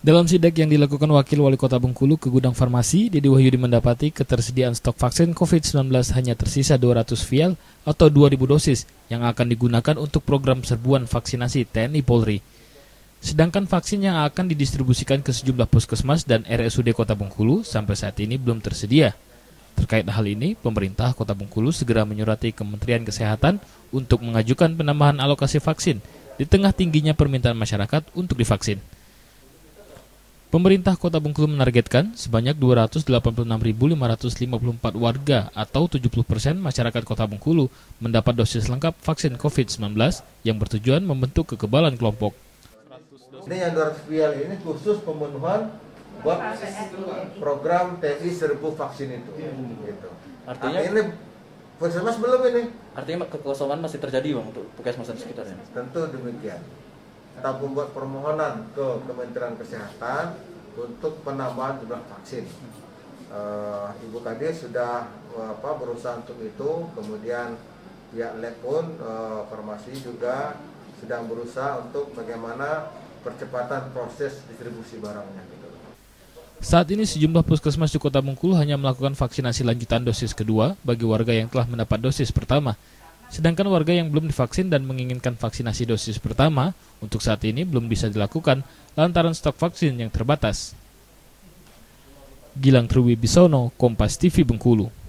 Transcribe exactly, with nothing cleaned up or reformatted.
Dalam sidak yang dilakukan Wakil Wali Kota Bengkulu ke gudang farmasi, Dede Wahyudi mendapati ketersediaan stok vaksin covid sembilan belas hanya tersisa dua ratus vial atau dua ribu dosis yang akan digunakan untuk program serbuan vaksinasi T N I Polri. Sedangkan vaksin yang akan didistribusikan ke sejumlah puskesmas dan R S U D Kota Bengkulu sampai saat ini belum tersedia. Terkait hal ini, pemerintah Kota Bengkulu segera menyurati Kementerian Kesehatan untuk mengajukan penambahan alokasi vaksin di tengah tingginya permintaan masyarakat untuk divaksin. Pemerintah Kota Bengkulu menargetkan sebanyak dua ratus delapan puluh enam ribu lima ratus lima puluh empat warga atau tujuh puluh persen masyarakat Kota Bengkulu mendapat dosis lengkap vaksin covid sembilan belas yang bertujuan membentuk kekebalan kelompok. Ini yang dua ratus vial ini khusus pemenuhan buat program T N I serbu vaksin itu. Gitu. Artinya Artinya ini puskesmas belum ini. Artinya kekosongan masih terjadi bang untuk puskesmas di sekitarnya. Tentu demikian. Kita membuat permohonan ke Kementerian Kesehatan untuk penambahan jumlah vaksin. Uh, Ibu Kadis sudah uh, apa, berusaha untuk itu, kemudian pihak lab pun uh, farmasi juga sedang berusaha untuk bagaimana percepatan proses distribusi barangnya. Gitu. Saat ini sejumlah puskesmas di Kota Bengkulu hanya melakukan vaksinasi lanjutan dosis kedua bagi warga yang telah mendapat dosis pertama. Sedangkan warga yang belum divaksin dan menginginkan vaksinasi dosis pertama, untuk saat ini belum bisa dilakukan lantaran stok vaksin yang terbatas. Gilang Triwibisono, Kompas T V Bengkulu.